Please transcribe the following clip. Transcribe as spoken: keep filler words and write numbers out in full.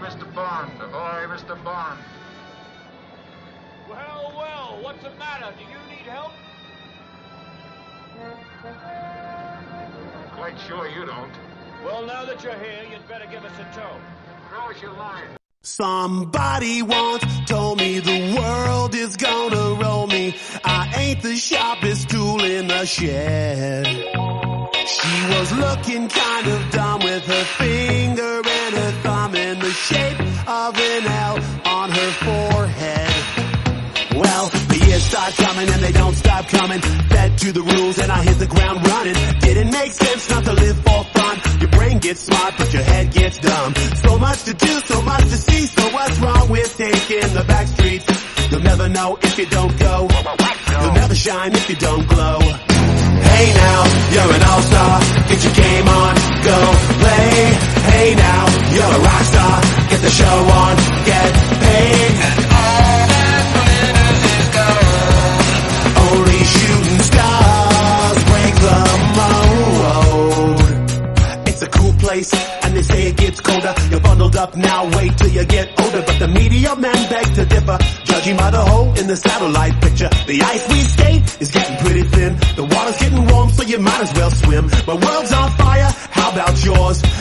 Mister Bond. Ahoy, Mister Bond. Well, well, what's the matter? Do you need help? Quite sure you don't. Well, now that you're here, you'd better give us a tow. Throw us your line. Somebody once told me the world is gonna roll me. I ain't the sharpest tool in the shed. She was looking kind of dumb with her finger and her thumb in the shape of an L on her forehead. Well, the years start coming and they don't stop coming. Fed to the rules and I hit the ground running. Didn't make sense not to live for fun. Your brain gets smart but your head gets dumb. So much to do, so much to see. So what's wrong with taking the back streets? You'll never know if you don't go. You'll never shine if you don't glow. Hey now, you're an all-star. Get your game on, go play. Hey now, you're a rock star. Get the show on, get paid. And all that glitters is gold. Only shooting stars break the mold. It's a cool place, and they say it gets colder. You're bundled up now, wait till you get older. But the media men beg to differ, judging by the hole in the satellite picture. The ice we skate is getting pretty thin. The water's getting warm, so you might as well swim. My world's on fire, how about yours?